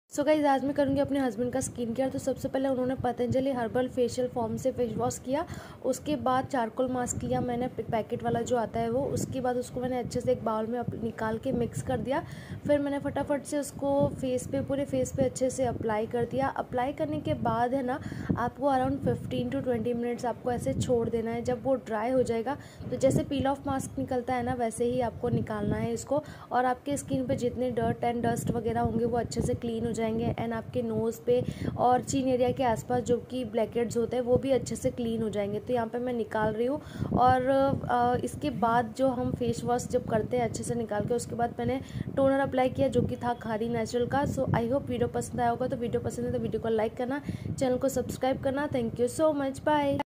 So guys, आज मैं करूँगी अपने हस्बैंड का स्किन केयर। तो सबसे पहले उन्होंने पतंजलि हर्बल फेशियल फॉर्म से फेस वॉश किया। उसके बाद चारकोल मास्क किया मैंने, पैकेट वाला जो आता है वो। उसके बाद उसको मैंने अच्छे से एक बाउल में निकाल के मिक्स कर दिया। फिर मैंने फटाफट से उसको फेस पे, पूरे फेस पे अच्छे से अप्लाई कर दिया। अप्लाई करने के बाद है ना, आपको अराउंड 15 to 20 मिनट्स आपको ऐसे छोड़ देना है। जब वो ड्राई हो जाएगा तो जैसे पील ऑफ मास्क निकलता है ना, वैसे ही आपको निकालना है इसको। और आपके स्किन पे जितने डर्ट एंड डस्ट वगैरह होंगे वो अच्छे से क्लीन हो जाएंगे। एंड आपके नोज़ पे और चिन एरिया के आसपास जो कि ब्लैकहेड्स होते हैं वो भी अच्छे से क्लीन हो जाएंगे। तो यहाँ पे मैं निकाल रही हूँ। और इसके बाद जो हम फेस वॉश जब करते हैं अच्छे से निकाल के, उसके बाद मैंने टोनर अप्लाई किया जो कि था खादी नेचुरल का। सो आई होप वीडियो पसंद आया होगा। तो वीडियो पसंद है तो वीडियो को लाइक करना, चैनल को सब्सक्राइब करना। Thank you so much, bye.